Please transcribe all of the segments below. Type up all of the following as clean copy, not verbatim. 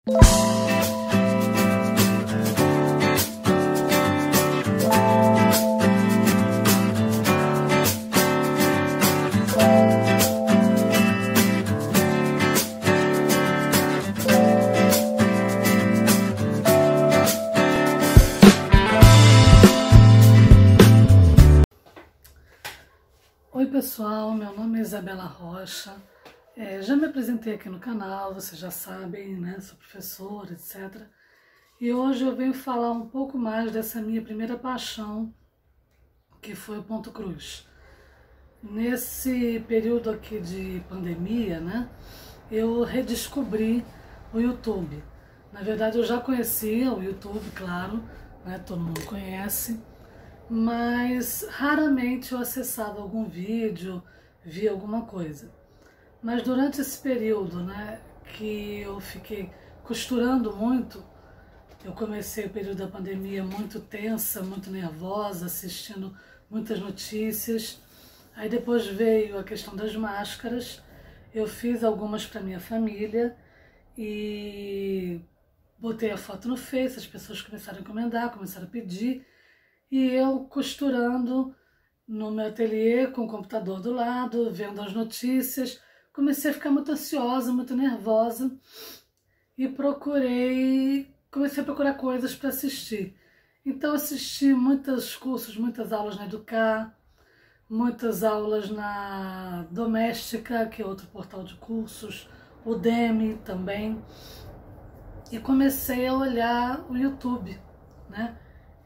Oi pessoal, meu nome é Isabela Rocha, já me apresentei aqui no canal, vocês já sabem, né, sou professora, etc. E hoje eu venho falar um pouco mais dessa minha primeira paixão, que foi o ponto cruz. Nesse período aqui de pandemia, né, eu redescobri o YouTube. Na verdade eu já conhecia o YouTube, claro, né, todo mundo conhece, mas raramente eu acessava algum vídeo, via alguma coisa. Mas durante esse período, né, que eu fiquei costurando muito, eu comecei o período da pandemia muito tensa, muito nervosa, assistindo muitas notícias. Aí depois veio a questão das máscaras, eu fiz algumas para minha família e botei a foto no Face, as pessoas começaram a encomendar, começaram a pedir. E eu costurando no meu ateliê, com o computador do lado, vendo as notícias, comecei a ficar muito ansiosa, muito nervosa e comecei a procurar coisas para assistir. Então assisti muitos cursos, muitas aulas na Educar, muitas aulas na Doméstica, que é outro portal de cursos, o Udemy também, e comecei a olhar o YouTube, né?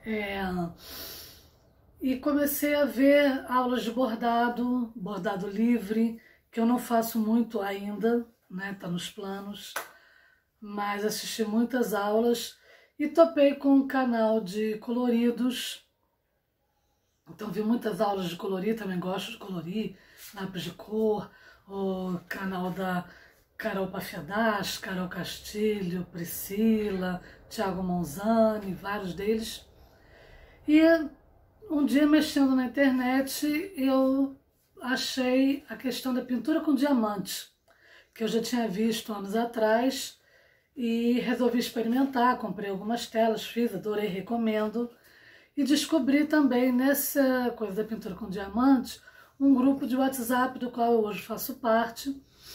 E comecei a ver aulas de bordado, bordado livre, que eu não faço muito ainda, né, tá nos planos, mas assisti muitas aulas e topei com um canal de coloridos, então vi muitas aulas de colorir, também gosto de colorir, lápis de cor, o canal da Carol Pafiadas, Carol Castilho, Priscila, Thiago Monzani, vários deles. E um dia, mexendo na internet, eu achei a questão da pintura com diamante, que eu já tinha visto anos atrás e resolvi experimentar, comprei algumas telas, fiz, adorei, recomendo. E descobri também, nessa coisa da pintura com diamante, um grupo de WhatsApp do qual eu hoje faço parte,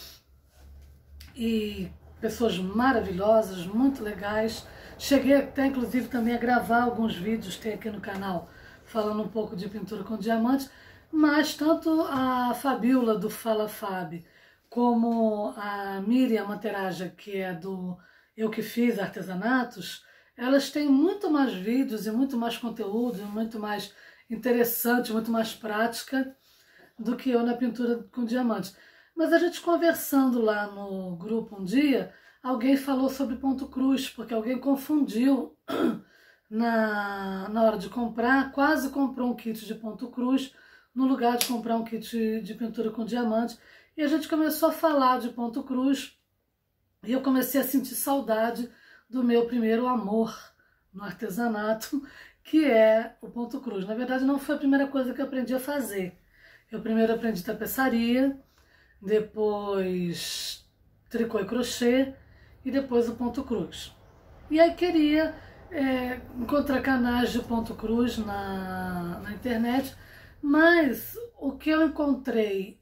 e pessoas maravilhosas, muito legais. Cheguei até, inclusive, também a gravar alguns vídeos, tem aqui no canal, falando um pouco de pintura com diamante, mas tanto a Fabiola, do Fala Fab, como a Miriam Materaja, que é do Eu Que Fiz Artesanatos, elas têm muito mais vídeos e muito mais conteúdo, muito mais interessante, muito mais prática do que eu na pintura com diamante. Mas a gente conversando lá no grupo um dia, alguém falou sobre ponto cruz, porque alguém confundiu na hora de comprar, quase comprou um kit de ponto cruz no lugar de comprar um kit de pintura com diamante. E a gente começou a falar de ponto cruz e eu comecei a sentir saudade do meu primeiro amor no artesanato, que é o ponto cruz. Na verdade, não foi a primeira coisa que eu aprendi a fazer. Eu primeiro aprendi tapeçaria, depois tricô e crochê e depois o ponto cruz. E aí queria encontrar canais de ponto cruz na internet, mas o que eu encontrei,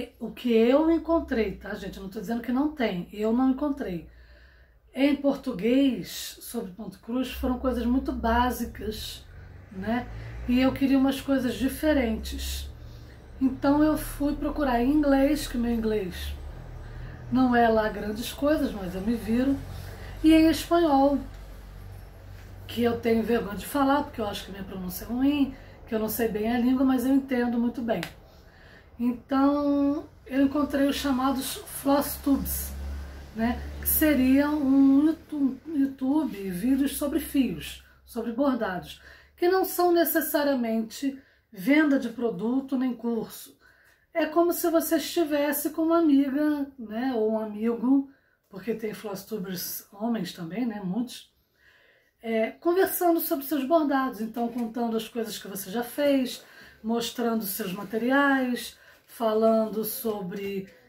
tá gente? Eu não estou dizendo que não tem, eu não encontrei. Em português, sobre ponto cruz, foram coisas muito básicas, né? E eu queria umas coisas diferentes. Então eu fui procurar em inglês, que meu inglês não é lá grandes coisas, mas eu me viro, e em espanhol, que eu tenho vergonha de falar, porque eu acho que minha pronúncia é ruim, que eu não sei bem a língua, mas eu entendo muito bem. Então eu encontrei os chamados Flosstubes, né, que seriam um YouTube, vídeos sobre fios, sobre bordados, que não são necessariamente venda de produto nem curso. É como se você estivesse com uma amiga, né, ou um amigo, porque tem Flosstubers homens também, né, muitos, conversando sobre seus bordados, então contando as coisas que você já fez, mostrando seus materiais, falando sobre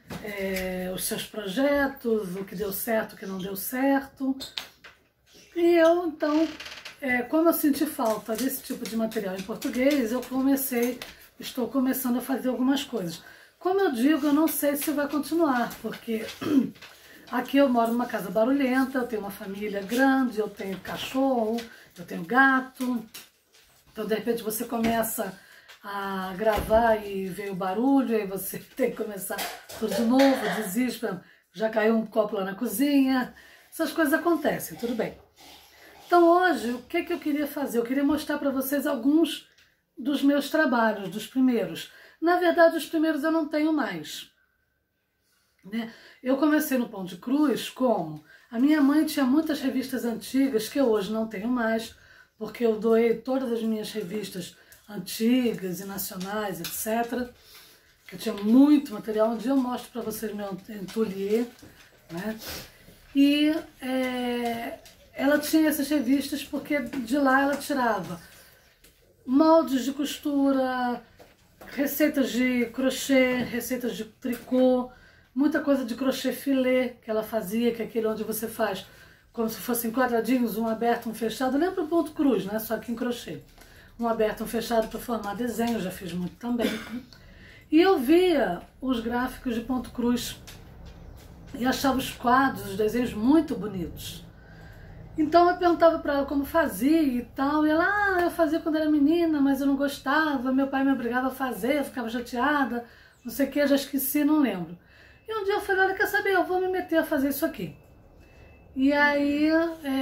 os seus projetos, o que deu certo, o que não deu certo. E eu, então, como eu senti falta desse tipo de material em português, estou começando a fazer algumas coisas. Como eu digo, eu não sei se vai continuar, porque aqui eu moro numa casa barulhenta, eu tenho uma família grande, eu tenho cachorro, eu tenho gato. Então, de repente, você começa a gravar e vê o barulho, aí você tem que começar tudo de novo, desiste, já caiu um copo lá na cozinha. Essas coisas acontecem, tudo bem. Então, hoje, o que eu queria fazer? Eu queria mostrar para vocês alguns dos meus trabalhos, dos primeiros. Na verdade, os primeiros eu não tenho mais, né? Eu comecei no Pão de Cruz como? A minha mãe tinha muitas revistas antigas que eu hoje não tenho mais, porque eu doei todas as minhas revistas antigas e nacionais, etc. Eu tinha muito material. Um dia eu mostro para vocês meu ateliê, né? E ela tinha essas revistas porque de lá ela tirava moldes de costura, receitas de crochê, receitas de tricô, muita coisa de crochê filé que ela fazia, que é aquele onde você faz como se fossem quadradinhos, um aberto, um fechado. Lembra o ponto cruz, né? Só que em crochê. Um aberto, um fechado para formar desenho, já fiz muito também. E eu via os gráficos de ponto cruz e achava os quadros, os desenhos muito bonitos. Então eu perguntava para ela como fazia e tal, e ela, eu fazia quando era menina, mas eu não gostava, meu pai me obrigava a fazer, eu ficava chateada, não sei o que, já esqueci, não lembro. E um dia eu falei, olha, quer saber, eu vou me meter a fazer isso aqui. E aí,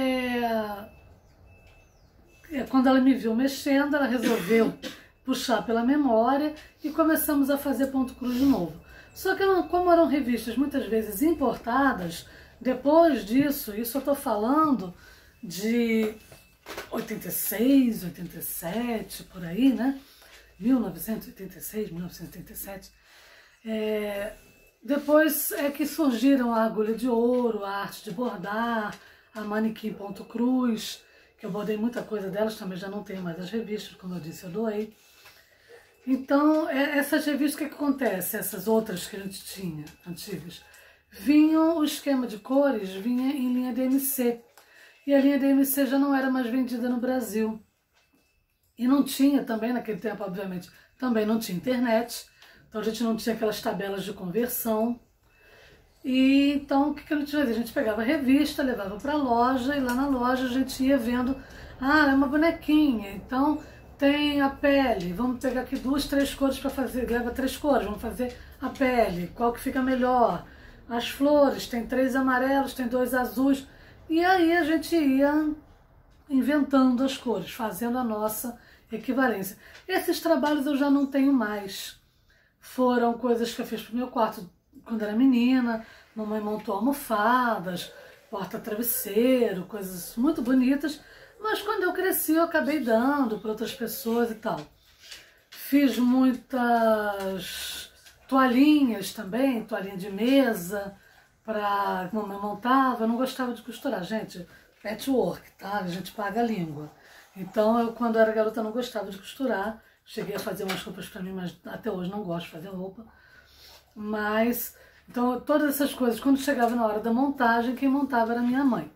quando ela me viu mexendo, ela resolveu puxar pela memória e começamos a fazer ponto cruz de novo. Só que como eram revistas muitas vezes importadas, depois disso, isso eu estou falando de 86, 87, por aí, né? 1986, 1987. Depois é que surgiram a agulha de ouro, a arte de bordar, a manequim ponto cruz, que eu bordei muita coisa delas, também já não tenho mais as revistas, como eu disse, eu doei. Então, essas revistas, o que acontece? Essas outras que a gente tinha, antigas, o esquema de cores vinha em linha DMC. E a linha DMC já não era mais vendida no Brasil. E não tinha também, naquele tempo, obviamente, também não tinha internet. Então a gente não tinha aquelas tabelas de conversão. E então o que a gente fazia? A gente pegava a revista, levava para a loja, e lá na loja a gente ia vendo, é uma bonequinha, então tem a pele, vamos pegar aqui 2, 3 cores para fazer, leva 3 cores, vamos fazer a pele, qual que fica melhor? As flores, tem 3 amarelos, tem 2 azuis, e aí a gente ia inventando as cores, fazendo a nossa equivalência. Esses trabalhos eu já não tenho mais. Foram coisas que eu fiz pro meu quarto quando era menina. Mamãe montou almofadas, porta-travesseiro, coisas muito bonitas. Mas quando eu cresci eu acabei dando para outras pessoas e tal. Fiz muitas toalhinhas também, toalhinha de mesa, para mamãe montava. Eu não gostava de costurar, gente. Patchwork, tá? A gente paga a língua. Então eu, quando era garota, não gostava de costurar. Cheguei a fazer umas roupas para mim, mas até hoje não gosto de fazer roupa. Mas, então, todas essas coisas, quando chegava na hora da montagem, quem montava era minha mãe.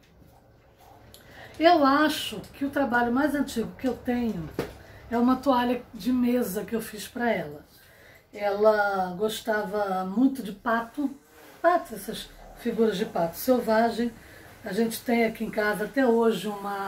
Eu acho que o trabalho mais antigo que eu tenho é uma toalha de mesa que eu fiz para ela. Ela gostava muito de pato, essas figuras de pato selvagem. A gente tem aqui em casa até hoje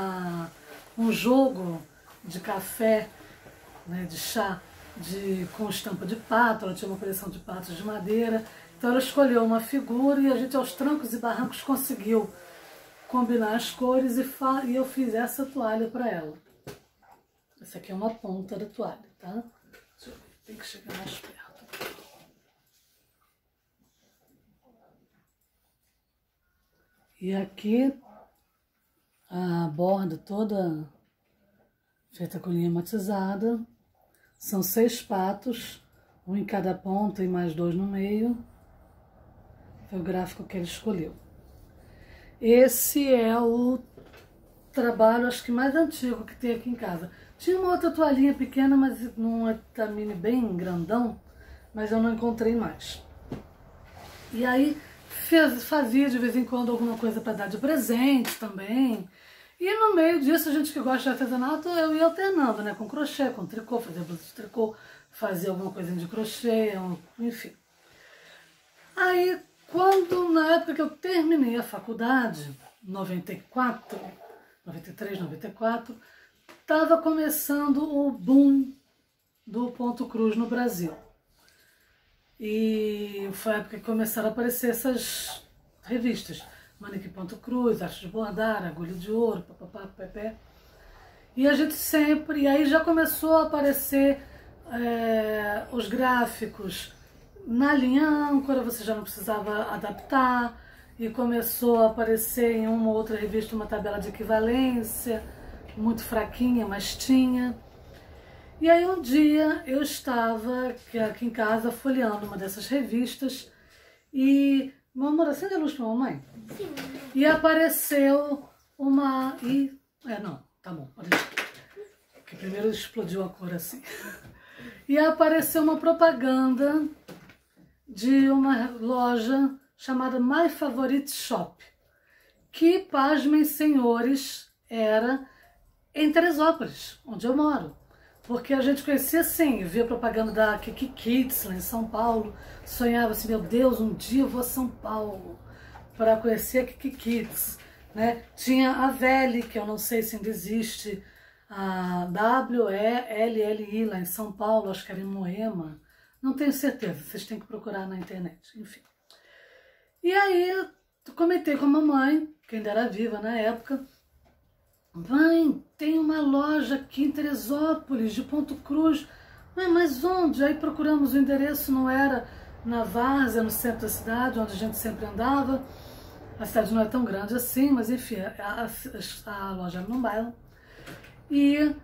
um jogo de café, né, de chá com estampa de pato. Ela tinha uma coleção de patos de madeira, então ela escolheu uma figura e a gente aos trancos e barrancos conseguiu combinar as cores e eu fiz essa toalha para ela. Essa aqui é uma ponta da toalha, tá? Deixa eu ver, tem que chegar mais perto. E aqui a borda toda feita com linha matizada. São 6 patos, um em cada ponta e mais 2 no meio. Foi o gráfico que ele escolheu. Esse é o trabalho, acho que mais antigo que tem aqui em casa. Tinha uma outra toalhinha pequena, mas num tamine bem grandão, mas eu não encontrei mais. E aí fazia de vez em quando alguma coisa para dar de presente também. E no meio disso, a gente que gosta de artesanato, eu ia alternando, né? Com crochê, com tricô, fazia blusa de tricô, fazia alguma coisinha de crochê, enfim. Aí, na época que eu terminei a faculdade, 93, 94, estava começando o boom do ponto cruz no Brasil. E foi a época que começaram a aparecer essas revistas. Manequim Ponto Cruz, Arte de Bordar, Agulha de Ouro, papapá, pepé. E a gente sempre... E aí já começou a aparecer os gráficos na linha âncora, você já não precisava adaptar. E começou a aparecer em uma ou outra revista uma tabela de equivalência, muito fraquinha, mas tinha. E aí um dia eu estava aqui em casa folheando uma dessas revistas e... Meu amor, acende a luz pra mamãe? Sim. E apareceu uma... não, tá bom, pode deixar. Porque primeiro explodiu a cor assim. E apareceu uma propaganda de uma loja chamada My Favorite Shop, que, pasmem senhores, era em Teresópolis, onde eu moro. Porque a gente conhecia assim, via propaganda da Kiki Kids lá em São Paulo, sonhava assim, meu Deus, um dia eu vou a São Paulo para conhecer a Kiki Kids, né? Tinha a Velli, que eu não sei se ainda existe, a WELLI lá em São Paulo, acho que era em Moema, não tenho certeza, vocês têm que procurar na internet, enfim. E aí eu comentei com a mamãe, que ainda era viva na época, mãe, tem uma loja aqui em Teresópolis, de Ponto Cruz. Mãe, mas onde? Aí procuramos o endereço, não era na Várzea, no centro da cidade, onde a gente sempre andava. A cidade não é tão grande assim, mas enfim, a loja era num bairro. E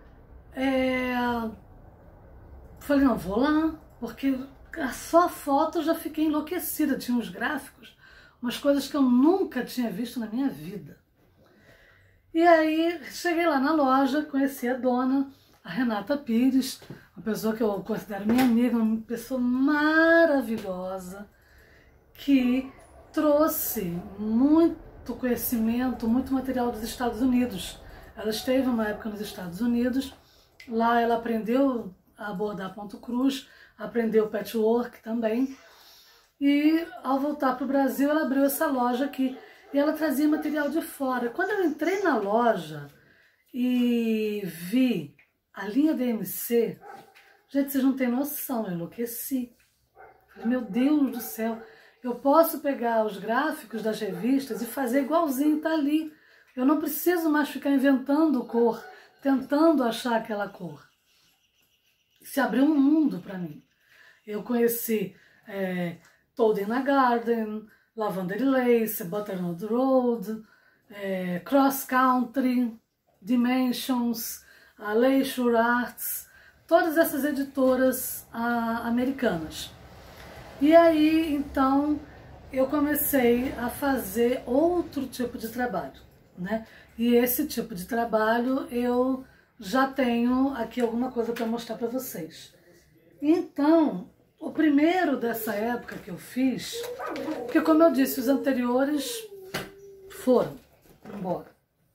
falei, não, vou lá, porque só a foto eu já fiquei enlouquecida. Tinha uns gráficos, umas coisas que eu nunca tinha visto na minha vida. E aí, cheguei lá na loja, conheci a dona, a Renata Pires, uma pessoa que eu considero minha amiga, uma pessoa maravilhosa, que trouxe muito conhecimento, muito material dos Estados Unidos. Ela esteve uma época nos Estados Unidos, lá ela aprendeu a bordar ponto cruz, aprendeu patchwork também, e ao voltar para o Brasil, ela abriu essa loja aqui. E ela trazia material de fora. Quando eu entrei na loja e vi a linha DMC, gente, vocês não têm noção, eu enlouqueci. Falei, meu Deus do céu, eu posso pegar os gráficos das revistas e fazer igualzinho, tá ali. Eu não preciso mais ficar inventando cor, tentando achar aquela cor. Se abriu um mundo para mim. Eu conheci Toad in a Garden, Lavender Lace, Butternut Road, Cross Country, Dimensions, a Leisure Arts, todas essas editoras americanas. E aí, então, eu comecei a fazer outro tipo de trabalho, né? E esse tipo de trabalho eu já tenho aqui alguma coisa para mostrar para vocês. Então, o primeiro dessa época que eu fiz, porque como eu disse, os anteriores foram embora.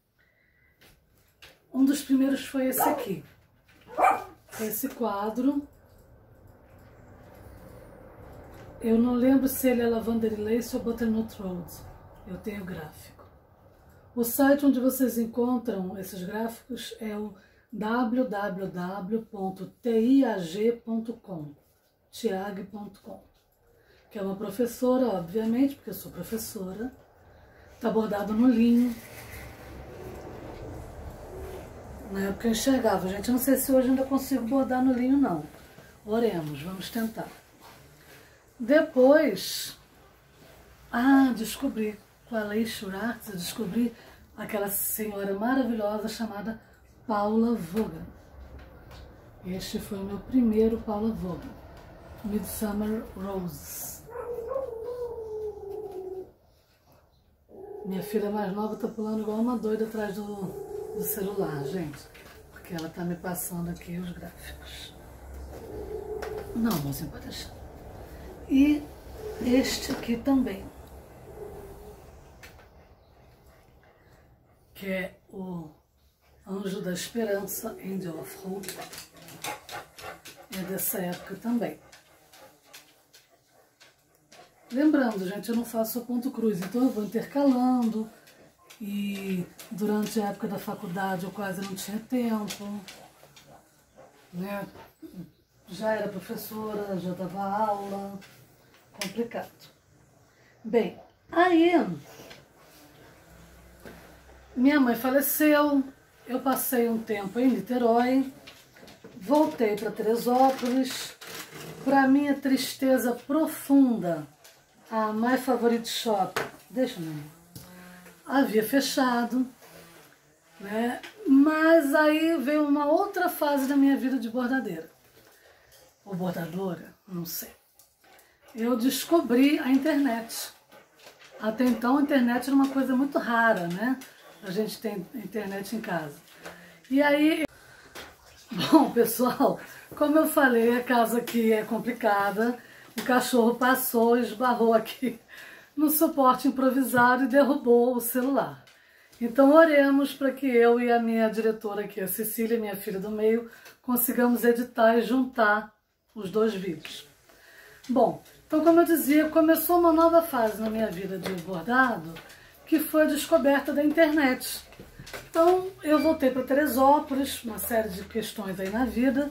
Um dos primeiros foi esse aqui. Esse quadro. Eu não lembro se ele é Lavender Lace ou Butternut Road. Eu tenho gráfico. O site onde vocês encontram esses gráficos é o www.tiag.com. tiag.com, que é uma professora, obviamente, porque eu sou professora. Tá bordado no linho. Na época eu enxergava, gente. Eu não sei se hoje ainda consigo bordar no linho, não. Oremos, vamos tentar. Depois, descobri com a Leisure Arts, eu descobri aquela senhora maravilhosa chamada Paula Vaughan. Este foi o meu primeiro Paula Vaughan. Midsummer Roses. Minha filha mais nova tá pulando igual uma doida atrás do celular, gente. Porque ela tá me passando aqui os gráficos. Não, mozinho, pode deixar. E Este aqui também, que é o Anjo da Esperança, Angel of Hope, é dessa época também. Lembrando, gente, eu não faço ponto cruz, então eu vou intercalando, e durante a época da faculdade eu quase não tinha tempo, né? Já era professora, já dava aula, complicado. Bem, aí minha mãe faleceu, eu passei um tempo em Niterói, voltei para Teresópolis. Para minha tristeza profunda, a My Favorite Shop, deixa eu ver, havia fechado, né? Mas aí veio uma outra fase da minha vida de bordadeira, ou bordadora, não sei. Eu descobri a internet. Até então a internet era uma coisa muito rara, né? A gente tem internet em casa. E aí, bom, pessoal, como eu falei, a casa aqui é complicada. O cachorro passou, esbarrou aqui no suporte improvisado e derrubou o celular. Então oremos para que eu e a minha diretora aqui, a Cecília, minha filha do meio, consigamos editar e juntar os dois vídeos. Bom, então como eu dizia, começou uma nova fase na minha vida de bordado, que foi a descoberta da internet. Então eu voltei para Teresópolis, uma série de questões aí na vida,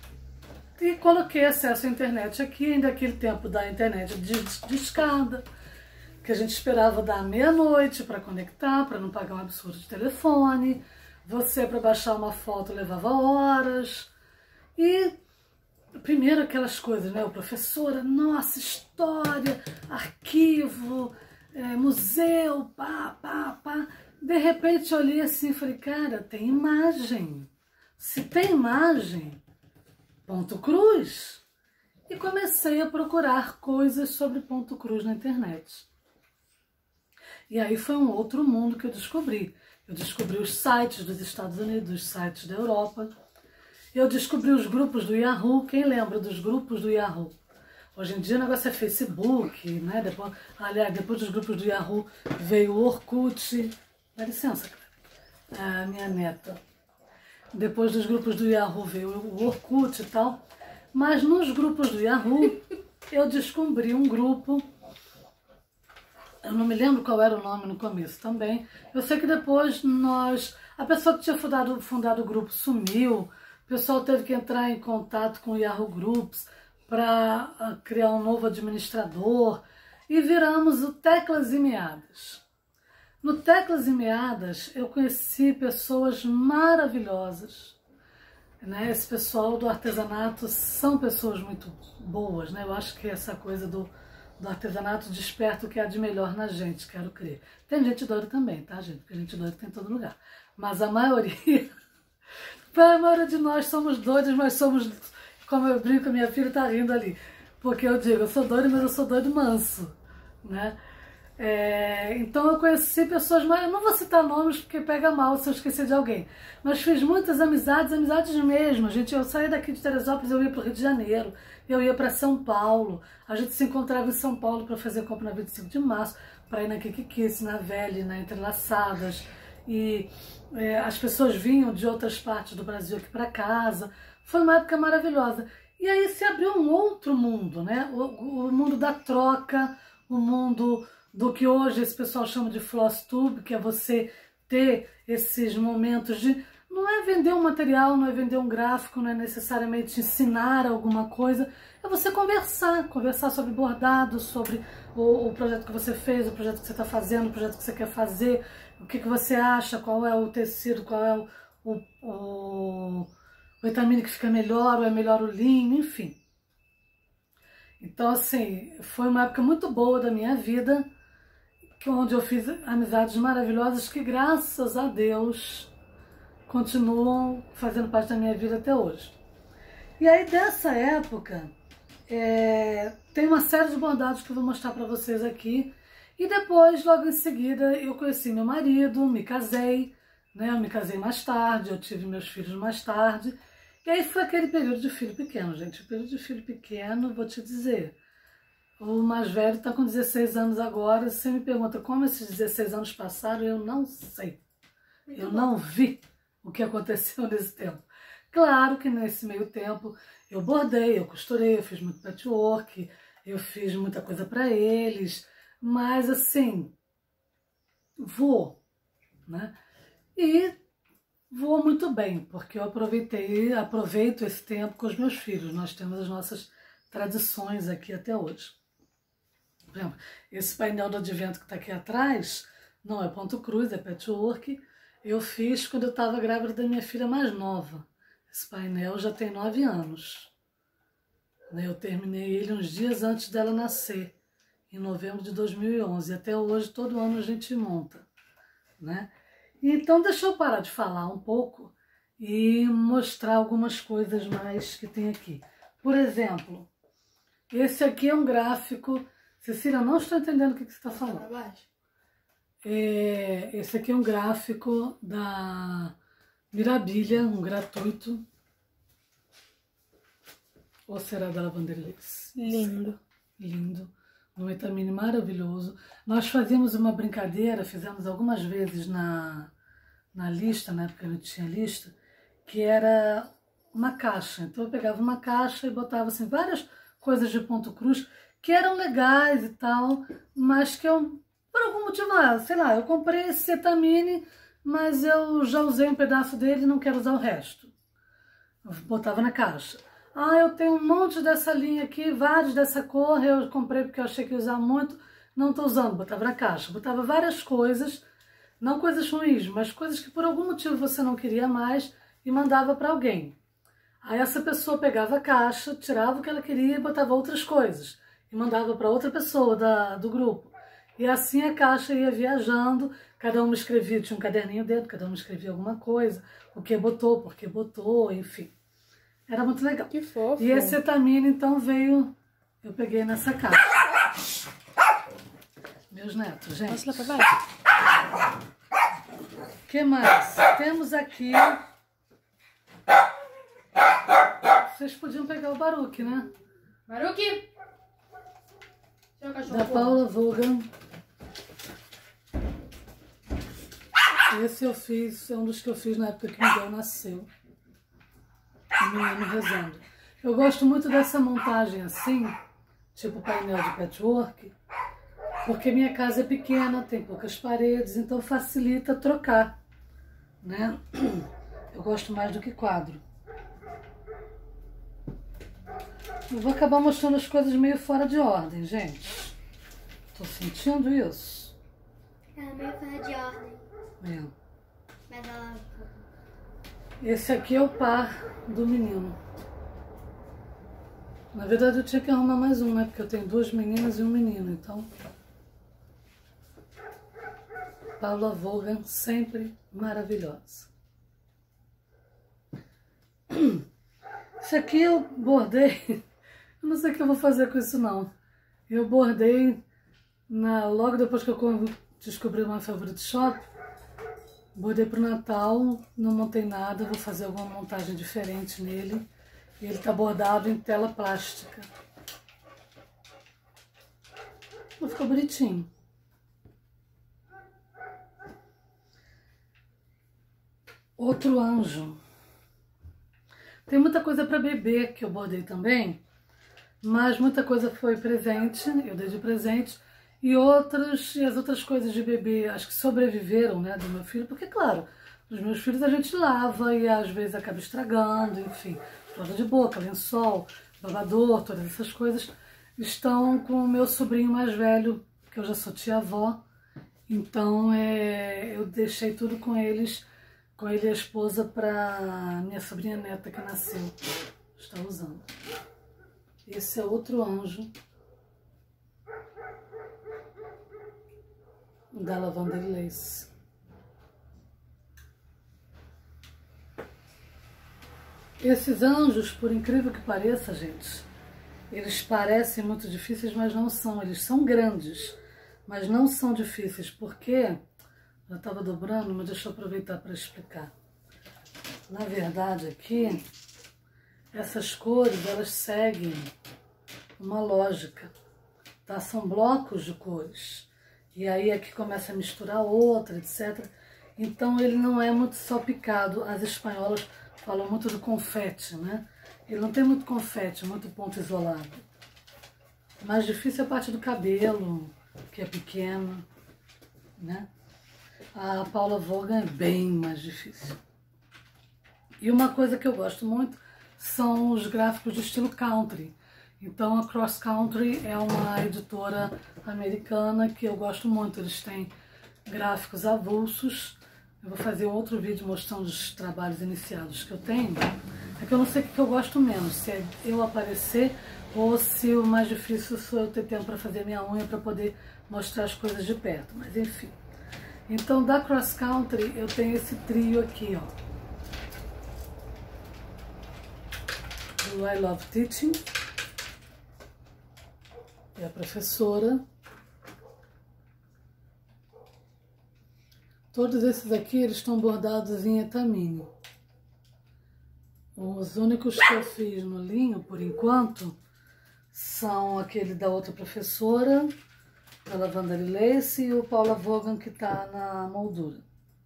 e coloquei acesso à internet aqui, ainda aquele tempo da internet de escada, que a gente esperava dar meia-noite para conectar, para não pagar um absurdo de telefone. Você, para baixar uma foto, levava horas. E primeiro aquelas coisas, né? O professor, nossa, história, arquivo, museu, pá, pá, pá. De repente eu olhei assim e falei, cara, tem imagem. Se tem imagem, ponto cruz. E comecei a procurar coisas sobre ponto cruz na internet. E aí foi um outro mundo que eu descobri. Eu descobri os sites dos Estados Unidos, os sites da Europa. Eu descobri os grupos do Yahoo. Quem lembra dos grupos do Yahoo? Hoje em dia o negócio é Facebook, né? Depois dos grupos do Yahoo veio o Orkut. Dá licença, cara. A minha neta. Depois dos grupos do Yahoo veio o Orkut e tal. Mas nos grupos do Yahoo eu descobri um grupo. Eu não me lembro qual era o nome no começo também. Eu sei que depois a pessoa que tinha fundado o grupo sumiu. O pessoal teve que entrar em contato com o Yahoo Groups para criar um novo administrador. E viramos o Teclas e Meadas. No Teclas e Meadas eu conheci pessoas maravilhosas. Né? Esse pessoal do artesanato são pessoas muito boas. Né? Eu acho que essa coisa do artesanato desperta o que há de melhor na gente, quero crer. Tem gente doida também, tá, gente? Porque gente doida tem em todo lugar. Mas a maioria de nós somos doidos, mas somos, como eu brinco, minha filha tá rindo ali. Porque eu digo, eu sou doido, mas eu sou doido manso, né? Então eu conheci pessoas, mas eu não vou citar nomes porque pega mal se eu esquecer de alguém. Mas fiz muitas amizades mesmo. Eu saí daqui de Teresópolis, eu ia para o Rio de Janeiro, eu ia para São Paulo. A gente se encontrava em São Paulo para fazer compra na 25 de março, para ir na Kikikis, na Velha, na Entrelaçadas. E as pessoas vinham de outras partes do Brasil aqui para casa. Foi uma época maravilhosa. E aí se abriu um outro mundo, né? O mundo da troca, o mundo do que hoje esse pessoal chama de floss tube, que é você ter esses momentos de... Não é vender um material, não é vender um gráfico, não é necessariamente ensinar alguma coisa, é você conversar sobre bordado, sobre o projeto que você fez, o projeto que você está fazendo, o projeto que você quer fazer, o que você acha, qual é o tecido, qual é o etamine que fica melhor, ou é melhor o linho, enfim. Então, assim, foi uma época muito boa da minha vida, onde eu fiz amizades maravilhosas que, graças a Deus, continuam fazendo parte da minha vida até hoje. E aí, dessa época, tem uma série de bordados que eu vou mostrar para vocês aqui. E depois, logo em seguida, eu conheci meu marido, me casei, né? Eu me casei mais tarde, eu tive meus filhos mais tarde. E aí foi aquele período de filho pequeno, gente. O período de filho pequeno, vou te dizer, O mais velho está com 16 anos agora. Você me pergunta como esses 16 anos passaram, eu não sei. Eu não vi o que aconteceu nesse tempo. Claro que nesse meio tempo eu bordei, eu costurei, eu fiz muito patchwork, eu fiz muita coisa para eles, mas assim, né? E voou muito bem, porque eu aproveito esse tempo com os meus filhos. Nós temos as nossas tradições aqui até hoje. Por exemplo, esse painel do advento que está aqui atrás, não é ponto cruz, é patchwork. Eu fiz quando eu estava grávida da minha filha mais nova. Esse painel já tem 9 anos. Eu terminei ele uns dias antes dela nascer, em novembro de 2011. Até hoje, todo ano a gente monta, né? Então, deixa eu parar de falar um pouco e mostrar algumas coisas mais que tem aqui. Por exemplo, esse aqui é um gráfico... Cecília, não estou entendendo o que você está falando. Esse aqui é um gráfico da Mirabilha, um gratuito. Ou será da Lavanderia? Lindo. Lindo. Um vitamine maravilhoso. Nós fazíamos uma brincadeira, fizemos algumas vezes na lista, na época não tinha lista, que era uma caixa. Então eu pegava uma caixa e botava assim, várias coisas de ponto cruz que eram legais e tal, mas que eu, por algum motivo, sei lá, eu comprei esse cetamine, mas eu já usei um pedaço dele e não quero usar o resto. Eu botava na caixa. Eu tenho um monte dessa linha aqui, vários dessa cor, eu comprei porque eu achei que ia usar muito, não estou usando, botava na caixa. Botava várias coisas, não coisas ruins, mas coisas que por algum motivo você não queria mais e mandava para alguém. Aí essa pessoa pegava a caixa, tirava o que ela queria e botava outras coisas. E mandava para outra pessoa do grupo. E assim a caixa ia viajando, cada uma escrevia, tinha um caderninho dentro, cada uma escrevia alguma coisa, o que botou, por que botou, enfim. Era muito legal. Que fofo. E esse cetamine, então, veio... Eu peguei nessa caixa. Meus netos, gente. Posso lá para baixo? O que mais? Temos aqui... Vocês podiam pegar o Baruque, né? Baruque! Da Paula Vaughan. Esse eu fiz, é um dos que eu fiz na época que o Miguel nasceu. O menino rezando. Eu gosto muito dessa montagem assim, tipo painel de patchwork, porque minha casa é pequena, tem poucas paredes, então facilita trocar, né? Eu gosto mais do que quadro. Eu vou acabar mostrando as coisas meio fora de ordem, gente. Tô sentindo isso. Ela é meio fora de ordem. É. Mas ela... Esse aqui é o par do menino. Na verdade eu tinha que arrumar mais um, né? Porque eu tenho 2 meninas e um menino, então... Paula Vaughan, sempre maravilhosa. Esse aqui eu bordei... Eu não sei o que eu vou fazer com isso, não. Eu bordei logo depois que eu descobri uma favorite shop. Bordei pro Natal, não montei nada, vou fazer alguma montagem diferente nele. E ele tá bordado em tela plástica. Ficou bonitinho. Outro anjo. Tem muita coisa para bebê que eu bordei também. Mas muita coisa foi presente, eu dei de presente, e as outras coisas de bebê, acho que sobreviveram, né, do meu filho, porque, claro, os meus filhos a gente lava e às vezes acaba estragando, enfim, fralda de boca, lençol, babador, todas essas coisas estão com o meu sobrinho mais velho, que eu já sou tia-avó, então eu deixei tudo com ele e a esposa para minha sobrinha neta que nasceu, está usando. Esse é outro anjo da Lavender Lace. Esses anjos, por incrível que pareça, gente, eles parecem muito difíceis, mas não são. Eles são grandes, mas não são difíceis. Porque eu estava dobrando, mas deixa eu aproveitar para explicar. Na verdade, aqui... Essas cores, elas seguem uma lógica. tá? São blocos de cores. E aí aqui começa a misturar outra, etc. Então ele não é muito salpicado. As espanholas falam muito do confete, né? Ele não tem muito confete, muito ponto isolado. O mais difícil é a parte do cabelo, que é pequena, né? A Paula Vaughan é bem mais difícil. E uma coisa que eu gosto muito são os gráficos de estilo country. Então a Cross Country é uma editora americana que eu gosto muito. Eles têm gráficos avulsos. Eu vou fazer outro vídeo mostrando os trabalhos iniciados que eu tenho. É que eu não sei o que eu gosto menos, se é eu aparecer ou se o mais difícil sou eu ter tempo para fazer minha unha para poder mostrar as coisas de perto. Mas enfim. Então da Cross Country eu tenho esse trio aqui, ó. Do I Love Teaching. É a professora. Todos esses aqui, eles estão bordados em etamine. Os únicos que eu fiz no linho, por enquanto, são aquele da outra professora, da Lavandary Lace, e o Paula Vaughan, que está na moldura.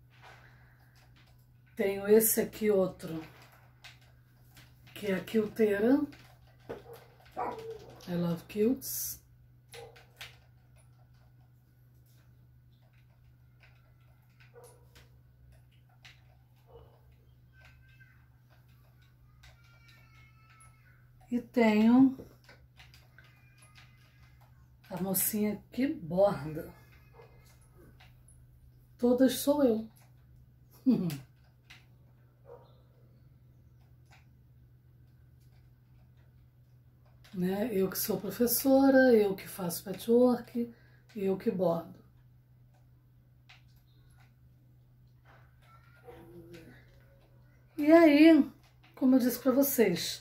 Tenho esse aqui outro, que é a Quilteira. I Love Quilts. E tenho a mocinha que borda. Todas sou eu. Né? Eu que sou professora, eu que faço patchwork, eu que bordo. E aí, como eu disse para vocês,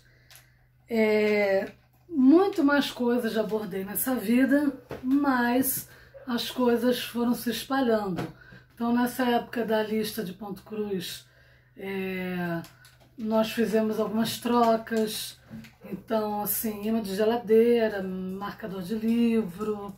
muito mais coisas já bordei nessa vida, mas as coisas foram se espalhando. Então, nessa época da lista de ponto cruz, nós fizemos algumas trocas. Então, assim, imã de geladeira, marcador de livro.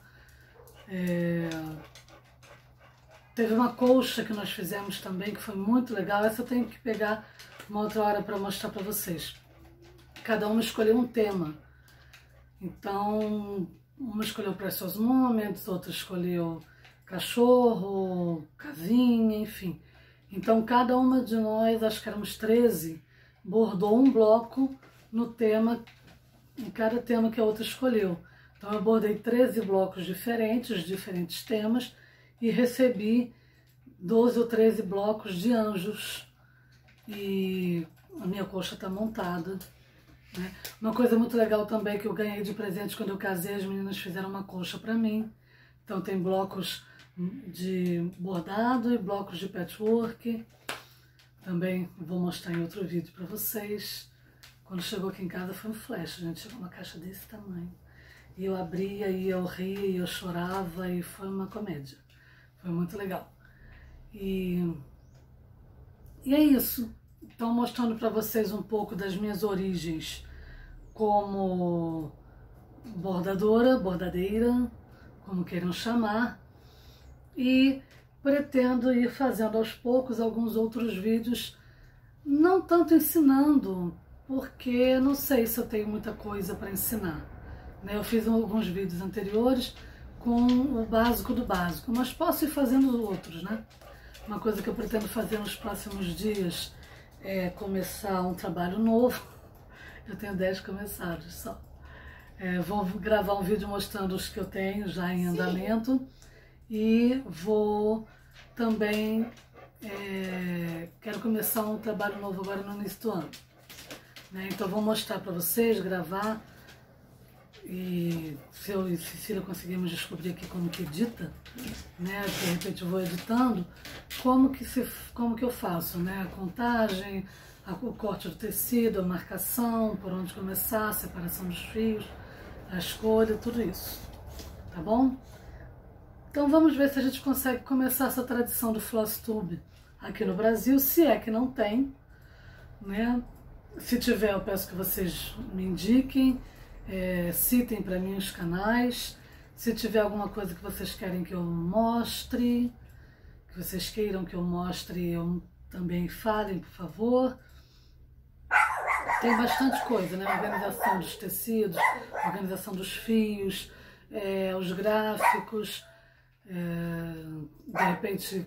Teve uma colcha que nós fizemos também, que foi muito legal. Essa eu tenho que pegar uma outra hora para mostrar para vocês. Cada uma escolheu um tema. Então, uma escolheu Precious Moments, outra escolheu cachorro, casinha, enfim. Então, cada uma de nós, acho que éramos 13, bordou um bloco no tema, em cada tema que a outra escolheu. Então, eu bordei 13 blocos diferentes, diferentes temas, e recebi 12 ou 13 blocos de anjos. E a minha colcha está montada. Né? Uma coisa muito legal também que eu ganhei de presente quando eu casei, as meninas fizeram uma colcha para mim. Então tem blocos de bordado e blocos de patchwork. Também vou mostrar em outro vídeo para vocês. Quando chegou aqui em casa foi um flash, gente. Chegou uma caixa desse tamanho. E eu abria, e eu ria, e eu chorava, e foi uma comédia. Foi muito legal. E é isso. Então, mostrando para vocês um pouco das minhas origens como bordadora, bordadeira, como queiram chamar. E pretendo ir fazendo aos poucos alguns outros vídeos, não tanto ensinando, porque não sei se eu tenho muita coisa para ensinar. Né? Eu fiz alguns vídeos anteriores com o básico do básico, mas posso ir fazendo outros, né? Uma coisa que eu pretendo fazer nos próximos dias é começar um trabalho novo. Eu tenho 10 começados só. Vou gravar um vídeo mostrando os que eu tenho já em andamento. E vou também, quero começar um trabalho novo agora no início do ano. Né? Então vou mostrar para vocês, gravar. E se eu e Cecília conseguimos descobrir aqui como que edita, né? De repente eu vou editando, como que eu faço, né? A contagem, o corte do tecido, a marcação, por onde começar, a separação dos fios, a escolha, tudo isso, tá bom? Então vamos ver se a gente consegue começar essa tradição do floss tube aqui no Brasil, se é que não tem, né? Se tiver, eu peço que vocês me indiquem. Citem para mim os canais. Se tiver alguma coisa que vocês querem que eu mostre, que vocês queiram que eu mostre, eu também falem, por favor. Tem bastante coisa, né? Organização dos tecidos, organização dos fios, os gráficos, de repente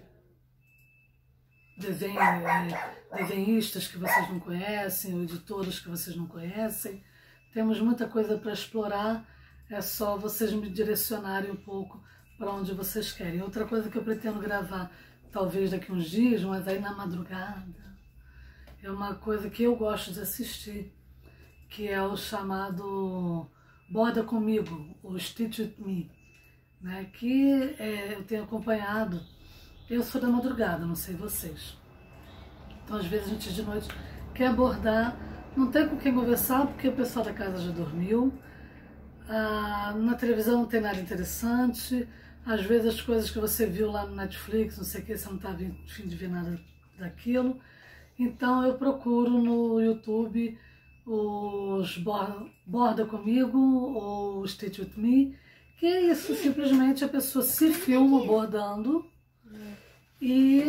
desenhistas que vocês não conhecem, ou editoras que vocês não conhecem. Temos muita coisa para explorar, é só vocês me direcionarem um pouco para onde vocês querem. Outra coisa que eu pretendo gravar, talvez daqui uns dias, mas aí na madrugada, é uma coisa que eu gosto de assistir, que é o chamado Borda Comigo, ou Stitch With Me, né? Que eu tenho acompanhado. Eu sou da madrugada, não sei vocês. Então, às vezes, a gente de noite quer bordar, não tem com quem conversar, porque o pessoal da casa já dormiu. Na televisão não tem nada interessante. Às vezes, as coisas que você viu lá no Netflix, não sei o que, você não está a fim de ver nada daquilo. Então, eu procuro no YouTube os Borda Comigo ou Stitch With Me, que é isso, simplesmente a pessoa se filma bordando e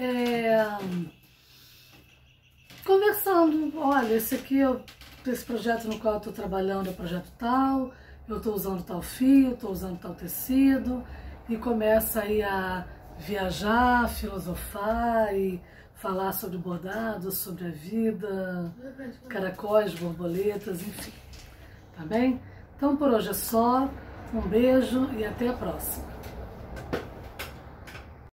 conversando. Olha, esse projeto no qual eu estou trabalhando é o projeto tal, eu estou usando tal fio, estou usando tal tecido, e começa aí a viajar, filosofar e falar sobre bordado, sobre a vida, caracóis, borboletas, enfim. Tá bem? Então por hoje é só. Um beijo e até a próxima.